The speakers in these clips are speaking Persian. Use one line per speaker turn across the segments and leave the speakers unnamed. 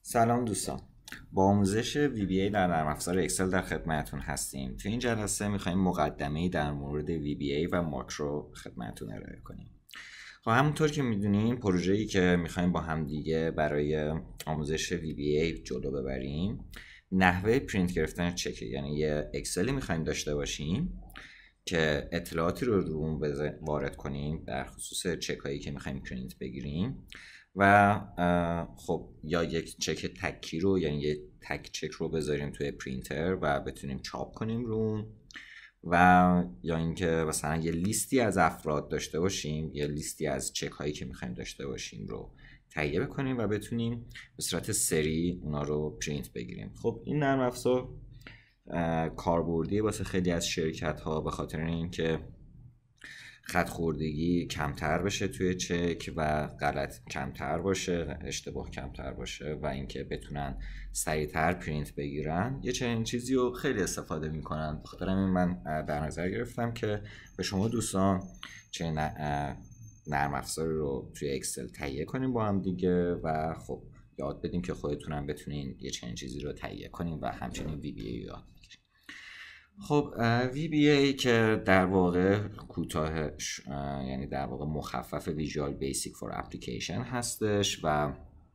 سلام دوستان، با آموزش VBA در نرم افزار اکسل در خدمتتون هستیم. تو این جلسه می‌خوایم مقدمه‌ای در مورد VBA و ماکرو خدمتتون ارائه کنیم. خب همونطور که می‌دونیم پروژه‌ای که می‌خوایم با هم دیگه برای آموزش VBA جلو ببریم نحوه پرینت گرفتن چکه، یعنی یه اکسلی می‌خوایم داشته باشیم که اطلاعاتی رو اون وارد کنیم در خصوص چکایی که می‌خوایم پرینت بگیریم و خب یا یک چک تکی رو، یعنی یک تک چک رو بذاریم توی پرینتر و بتونیم چاپ کنیم رو، و یا اینکه مثلا یه لیستی از افراد داشته باشیم، یه لیستی از چک هایی که میخوایم داشته باشیم رو تهیه بکنیم و بتونیم به صورت سری اونا رو پرینت بگیریم. خب این نرم افزار کاربردی واسه خیلی از شرکت ها به خاطر اینکه خط خوردگی کمتر بشه توی چک و غلط کمتر باشه، اشتباه کمتر باشه و اینکه بتونن سریعتر پرینت بگیرن، یه چنین چیزی رو خیلی استفاده میکنن. بخاطر همین من در نظر گرفتم که به شما دوستان چنین نرم افزاری رو توی اکسل تهیه کنیم با هم دیگه و خب یاد بدیم که خودتونم بتونین یه چنین چیزی رو تهیه کنیم و همچنین VBA یاد بگیریم. خب VBA که در واقع کوتاهش یعنی در واقع مخفف Visual Basic for Application هستش و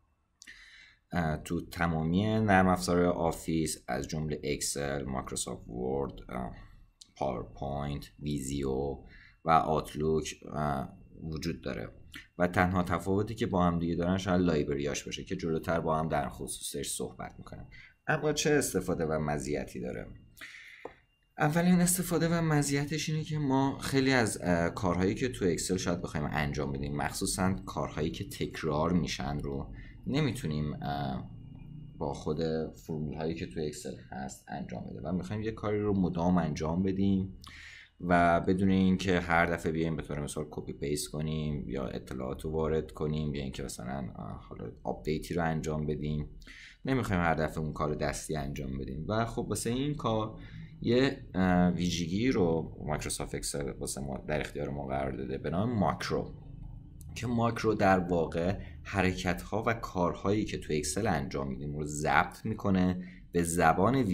تو تمامی نرم افزارهای آفیس از جمله اکسل، مایکروسافت ورد، پاورپوینت، ویزیو و آوتلوک وجود داره و تنها تفاوتی که با هم دیگه دارن شاید لایبرریاش باشه که جلوتر با هم در خصوصش صحبت میکنیم. اما چه استفاده و مزیتی داره؟ اولین استفاده و مزیتش اینه که ما خیلی از کارهایی که تو اکسل شاید بخوایم انجام بدیم، مخصوصا کارهایی که تکرار میشن رو نمیتونیم با خود فرمول هایی که تو اکسل هست انجام بده و میخوایم یه کاری رو مدام انجام بدیم و بدون اینکه هر دفعه بیایم به طور مثال کپی پیست کنیم یا اطلاعات رو وارد کنیم یا اینکه مثلا حالا آپدیتی رو انجام بدیم، نمیخوایم هر دفعه اون کار دستی انجام بدیم و خب واسه این کار یه ویژگی رو مایکروسافت اکسل واسه ما در اختیار ما قرار داده به نام ماکرو، که ماکرو در واقع حرکت ها و کارهایی که تو اکسل انجام میدیم رو ضبط میکنه به زبان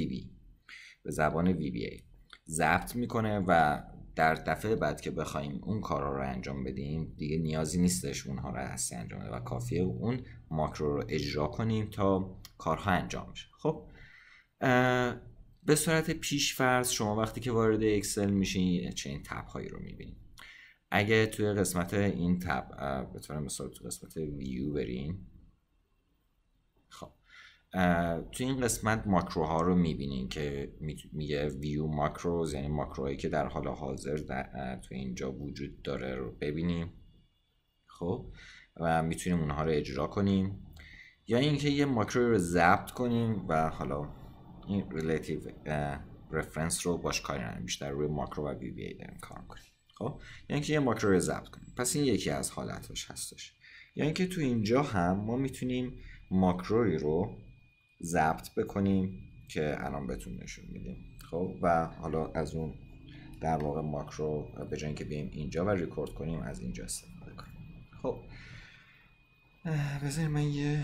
VBA ضبط میکنه و در دفعه بعد که بخوایم اون کارها رو انجام بدیم دیگه نیازی نیستش اونها رو دستی انجام بده و کافیه اون ماکرو رو اجرا کنیم تا کارها انجام بشه. خب به صورت پیش‌فرض شما وقتی که وارد اکسل میشین چنین تب هایی رو میبینید. اگه توی قسمت این تب به طور مثال تو قسمت ویو برین، خب توی این قسمت ماکروها رو میبینین که میگه ویو ماکروز، یعنی ماکروهایی که در حال حاضر توی اینجا وجود داره رو ببینیم. خب و میتونیم اونها رو اجرا کنیم یا اینکه یه ماکرو رو ضبط کنیم و حالا این ریلیتیو رفرنس رو باش کاری نداریم، بیشتر روی ماکرو و VBA داریم کار کنیم. خب یعنی که یه ماکرو رو ضبط کنیم، پس این یکی از حالتش هستش. یعنی که تو اینجا هم ما میتونیم ماکروی رو ضبط بکنیم که الان بهتون نشون میدیم. خب و حالا از اون در واقع ماکرو به جای اینکه بیایم اینجا و ریکورد کنیم از اینجا استفاده کنیم. خب بذارید من یه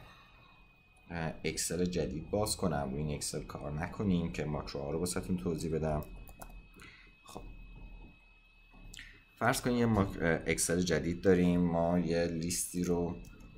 اکسل جدید باز کنم، روی این اکسل کار نکنیم که ماکروها رو واسهتون توضیح بدم. خب فرض کنیم یه اکسل جدید داریم، ما یه لیستی رو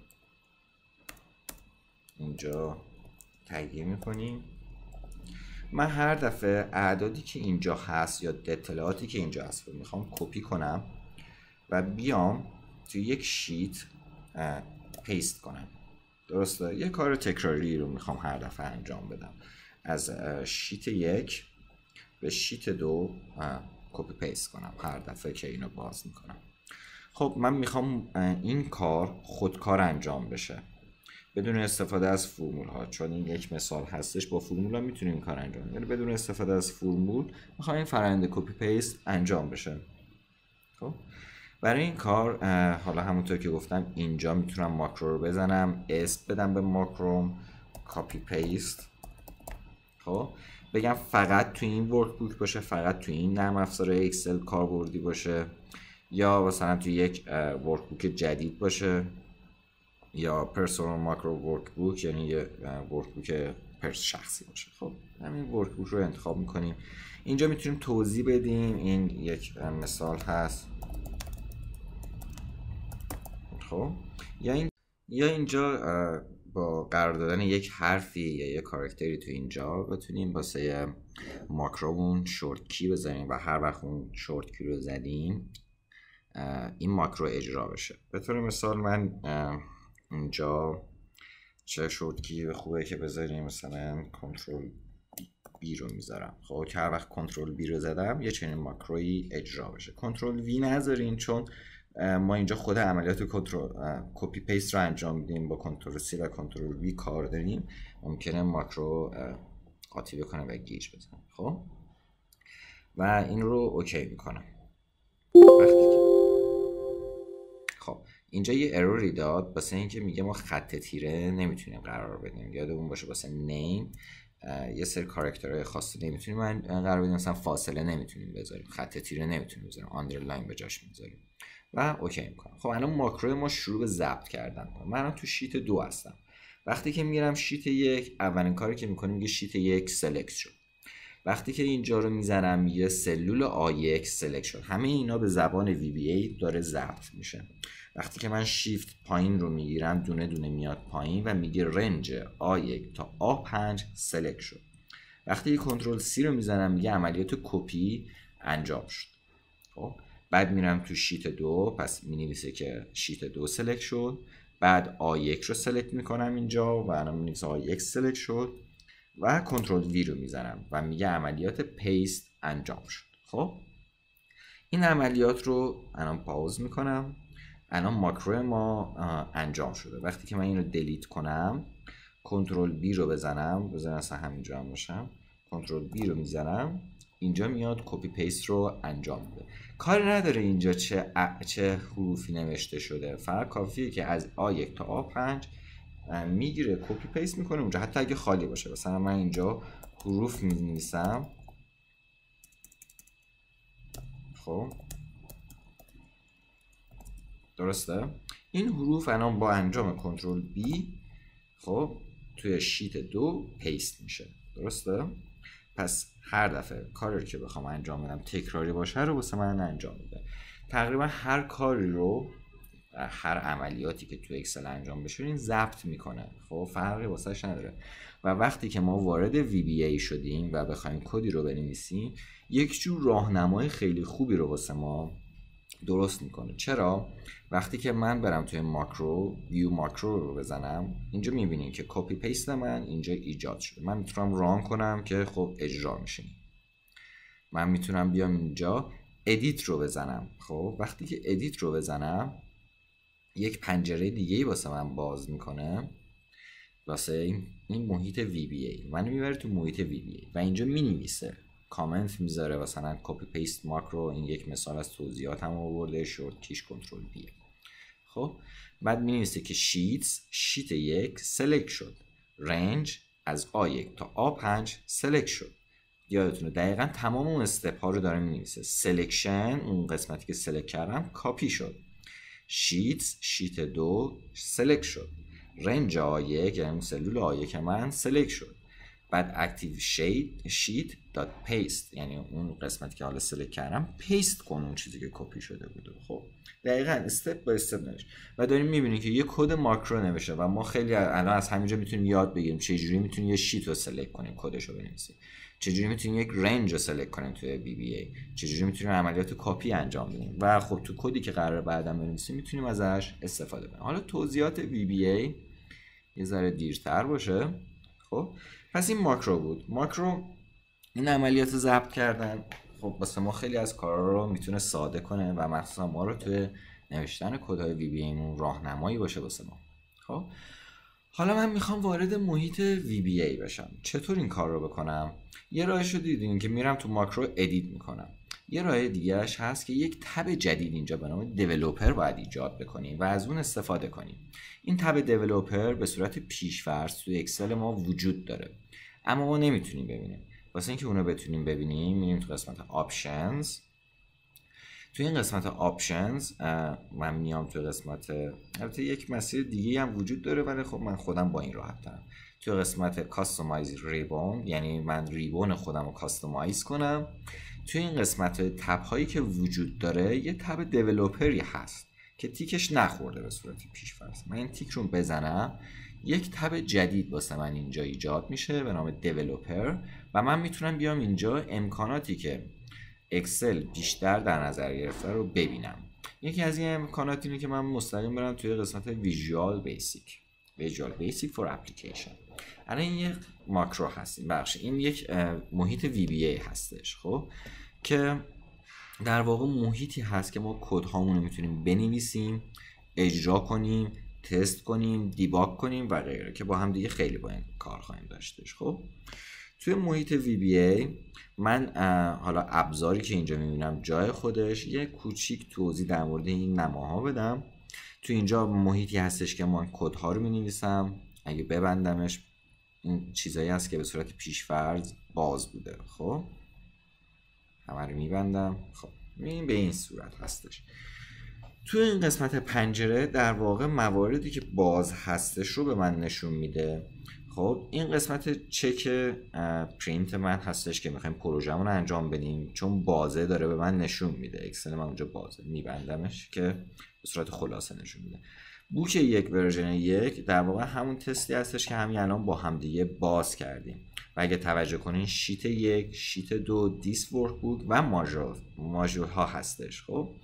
اینجا تهیه میکنیم. من هر دفعه اعدادی که اینجا هست یا اطلاعاتی که اینجا هست رو میخوام کپی کنم و بیام توی یک شیت پیست کنم. درسته؟ یه کار تکراری رو میخوام هر دفعه انجام بدم، از شیت 1 به شیت 2 کپی پیست کنم هر دفعه که اینو باز میکنم. خب من میخوام این کار خودکار انجام بشه بدون استفاده از فرمول ها، چون این یک مثال هستش با فرمول ها میتونیم این کار انجام بدیم، بدون استفاده از فرمول میخوام این فرآیند کپی پیست انجام بشه. خب برای این کار حالا همونطور که گفتم اینجا میتونم ماکرو رو بزنم، اسم بدم به ماکروم، کپی پیست. خب بگم فقط تو این ورک بوک باشه، فقط تو این نرم افزار اکسل کاربردی باشه، یا مثلا تو یک ورک بوک جدید باشه. یا پرسونال ماکرو ورک بوک، یعنی یه ورک بوک شخصی باشه. خب همین ورک بوک رو انتخاب میکنیم. اینجا میتونیم توضیح بدیم. این یک مثال هست. خب یا اینجا با قرار دادن یک حرفی یا یک کاراکتری تو اینجا بتونیم واسه ماکرومون شورت کی بزنیم و هر وقت اون شورت کی رو زدیم این ماکرو اجرا بشه. به طور مثال من اینجا چه شورت کی خوبه که بذاریم؟ مثلا کنترل بی رو میذارم. خب که هر وقت کنترل بی رو زدم یه چنین ماکرویی اجرا بشه. کنترل وی نذارین چون ما اینجا خود عملیات کپی پیست رو انجام میدیم، با کنترل سی و کنترل وی کار داریم، ممکنه ماکرو قاطی بکنه و گیج بزنه. خب و این رو اوکی میکنم. خب اینجا یه اروری داد واسه اینکه میگه ما خط تیره نمیتونیم قرار بدیم. یادمون باشه واسه نیم یه سری کاراکترهای خاصی نمیتونیم قرار بدیم، مثلا فاصله نمیتونیم بذاریم، خط تیره نمیتونیم بذاریم، آندرلاین به جاش میذاریم و اوکی میکنم. خب الان ماکرو ما شروع به ضبط کردن. من تو شیت 2 هستم. وقتی که میرم شیت 1 اولین کاری که میکنیم میگه شیت 1 سلکت شد. وقتی که اینجا رو میزنم میگه سلول A1 سلکت شد. همه اینا به زبان VBA داره ضبط میشه. وقتی که من شیفت پایین رو میگیرم دونه دونه میاد پایین و میگه رنج A1 تا A5 سلکت شد. وقتی کنترل سی رو میزنم میگه عملیات کپی انجام شد. خب بعد میرم تو شیت 2، پس مینویسه که شیت 2 سلکت شد. بعد A1 رو سلکت میکنم اینجا و الان مینویسه A1 سلکت شد و کنترل وی رو میزنم و میگه عملیات پیست انجام شد. خب این عملیات رو الان پاوز میکنم. الان ماکرو ما انجام شده. وقتی که من این رو دلیت کنم کنترل بی رو بزنم اصلا همینجا هم باشم، کنترل بی رو میزنم اینجا میاد کپی پیست رو انجام میده. کاری نداره اینجا چه حروفی نوشته شده، فقط کافیه که از A1 تا A5 میگیره کپی پیست میکنه اونجا، حتی اگه خالی باشه. مثلا من اینجا حروف می‌نویسم. خب درسته؟ این حروف الان با انجام کنترل بی خب توی شیت 2 پیست میشه. درسته؟ پس هر دفعه کاری که بخوام انجام بدم تکراری باشه رو واسه من انجام میده. تقریبا هر کاری رو، هر عملیاتی که تو اکسل انجام بشه این ضبط میکنه. خب فرقی واسهش نداره. و وقتی که ما وارد VBA شدیم و بخوایم کدی رو بنویسیم یک جور راهنمای خیلی خوبی رو واسه ما درست میکنه. چرا؟ وقتی که من برم توی ماکرو ویو ماکرو رو بزنم اینجا میبینیم که کپی پیست من اینجا ایجاد شده. من میتونم ران کنم که خب اجرا میشه. من میتونم بیام اینجا ادیت رو بزنم. خب وقتی که ادیت رو بزنم یک پنجره دیگه واسه من باز میکنه واسه این محیط VBA. منو میبره تو محیط VBA و اینجا مینویسه، کامنت میذاره مثلا کپی پیست ماکرو. این یک مثال از توضیحاتم آورده، شورت کیش کنترل بی. خب بعد مینویسه که شیت 1 سلکت شد، رنج از A1 تا A5 سلکت شد. یادتونه دقیقا تمام اون استپ ها رو داره مینویسه. سلکشن اون قسمتی که سلکت کردم کاپی شد. شیت 2 سلکت شد، رنج A1 یعنی سلول A1 من سلکت شد. بعد اکتیو شیت دات پیست یعنی اون قسمتی که حالا سلکت کردم پیست کن اون چیزی که کپی شده بوده. خب دقیقاً استپ با استپ نوشت و داریم میبینیم که یه کد ماکرو نوشته و ما خیلی الان از همینجا میتونیم یاد بگیریم چجوری میتونیم یه شیت رو سلکت کنیم کدش رو بنویسیم، چجوری میتونیم یک رنج رو سلکت کنیم توی VBA، چجوری میتونیم عملیات کپی انجام بدیم و خب تو کدی که قراره بعداً بنویسیم میتونیم ازش استفاده کنیم. حالا توضیحات VBA یه ذره دیرتر باشه. خب پس این ماکرو بود. ماکرو این عملیات ضبط کردن خب واسه ما خیلی از کارا رو میتونه ساده کنه و مخصوصا ما رو توی نوشتن کدهای VBA مون راهنمایی باشه واسه ما. خب حالا من میخوام وارد محیط VBA بشم. چطور این کار رو بکنم؟ یه راهش رو دیدین که میرم تو ماکرو ادیت میکنم. یه راه دیگهش هست که یک تب جدید اینجا به نام دیولپر باید ایجاد بکنیم و از اون استفاده کنیم. این تب دیولپر به صورت پیش‌فرض توی اکسل ما وجود داره اما ما نمیتونیم ببینیم. واسه اینکه اونو بتونیم ببینیم میریم تو قسمت آپشنز. توی این قسمت آپشنز من میام توی قسمت، البته یک مسیر دیگه هم وجود داره ولی خب من خودم با این راحت دارم. توی قسمت کاستومایز ریبون، یعنی من ریبون خودم رو کاستومایز کنم. توی این قسمت تب هایی که وجود داره یه تب دیولوپری هست که تیکش نخورده به صورت پیش‌فرض. من این تیک رو بزنم یک تب جدید واسه من اینجا ایجاد میشه به نام دیولوپر و من میتونم بیام اینجا امکاناتی که اکسل بیشتر در نظر گرفته رو ببینم. یکی از این امکانات اینه که من مستقیم برم توی قسمت ویژوال بیسیک فور اپلیکیشن. الان این یک ماکرو هست، این یک محیط VBA هستش، خب که در واقع محیطی هست که ما کد هامون رو میتونیم بنویسیم، اجرا کنیم، تست کنیم، دیباگ کنیم و غیره که با هم دیگه خیلی با این کار خواهیم داشتش. خب توی محیط VBA من حالا ابزاری که اینجا میبینم جای خودش یه کوچیک توضیح در مورد این نماها بدم. توی اینجا محیطی هستش که من کدها رو مینویسم، اگه ببندمش این چیزایی هست که به صورت پیش‌فرض باز بوده. خب همه رو میبندم. خب این به این صورت هستش. توی این قسمت پنجره در واقع مواردی که باز هستش رو به من نشون میده. خب این قسمت چک پرینت من هستش که میخوایم پروژه‌مون رو انجام بدیم، چون بازه داره به من نشون میده. اکسل من اونجا بازه، میبندمش که به صورت خلاصه نشون میده. بوک 1 ورژن 1 در واقع همون تستی هستش که همین الان با هم دیگه باز کردیم و اگه توجه کنین شیت 1، شیت 2، دیس ورک بوک و ماژول ها هستش. خب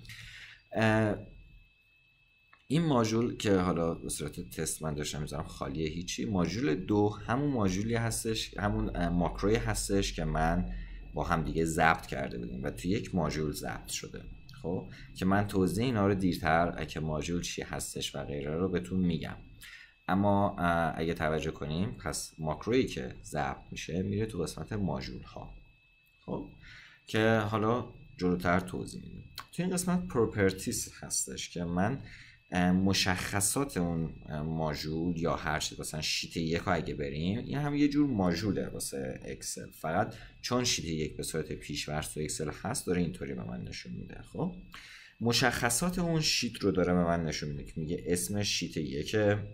این ماژول که حالا به صورت تست من داشتم میذارم خالیه هیچی. ماژول 2 همون ماژولی هستش، همون ماکروی هستش که من با هم دیگه ضبط کرده بودیم و توی یک ماژول ضبط شده. خب که من توضیح اینا رو دیرتر که ماژول چی هستش و غیره رو بهتون میگم. اما اگه توجه کنیم پس ماکرویی که ضبط میشه میره تو قسمت ماژول ها. خب که حالا جلوتر توضیح میدم. توی این قسمت پروپرتیز هستش که من مشخصات اون ماژول یا هر چیز، مثلا شیت 1 اگه بریم این هم یه جور ماژوله واسه اکسل، فقط چون شیت 1 به صورت پیش‌فرض تو اکسل هست داره اینطوری به من نشون میده. خب مشخصات اون شیت رو داره به من نشون میده که میگه اسم شیت 1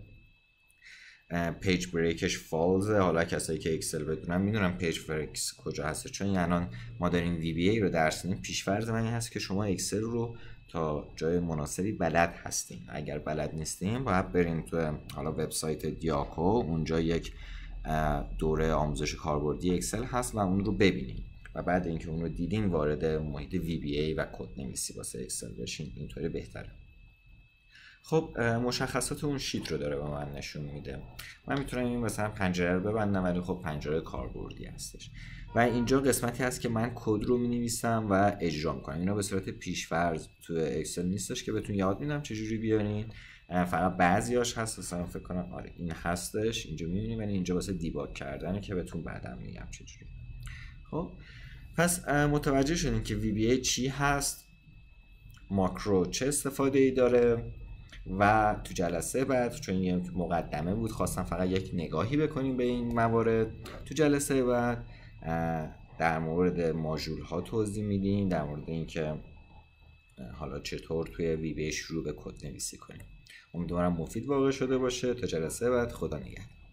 پیج بریکش فالزه. حالا کسایی که اکسل بدونن میدونن پیج بریک کجا هست، چون الان ما داریم VBA رو درس میدیم. پیش‌فرض من این هست که شما اکسل رو تا جای مناسبی بلد هستین. اگر بلد نیستین باید بریم تو حالا وبسایت دیاکو، اونجا یک دوره آموزش کاربردی اکسل هست و اون رو ببینین و بعد اینکه اون رو دیدین وارد محیط VBA و کد نویسی واسه اکسل بشین، اینطوری بهتره. خب مشخصات اون شیت رو داره به من نشون میده. من میتونم این مثلا پنجره رو ببندم ولی خب پنجره کاربردی هستش و اینجا قسمتی هست که من کد رو مینویسم و اجرا میکنم. اینا به صورت پیش‌فرض تو اکسل نیستش که بهتون یاد میدم چجوری بیارین، فقط بعضیاش هست. مثلا فکر کنم آره این هستش اینجا میبینیم، ولی اینجا واسه دیباگ کردنه که بهتون بعداً میگم چجوری. خب پس متوجه شدین که VBA چی هست، ماکرو چه استفاده ای داره و تو جلسه بعد، چون یه مقدمه بود خواستم فقط یک نگاهی بکنیم به این موارد، تو جلسه بعد در مورد ماژول ها توضیح میدیم، در مورد اینکه حالا چطور توی VBA شروع به کد نویسی کنیم. امیدوارم مفید واقع شده باشه. تا جلسه بعد، خدا نگهدار.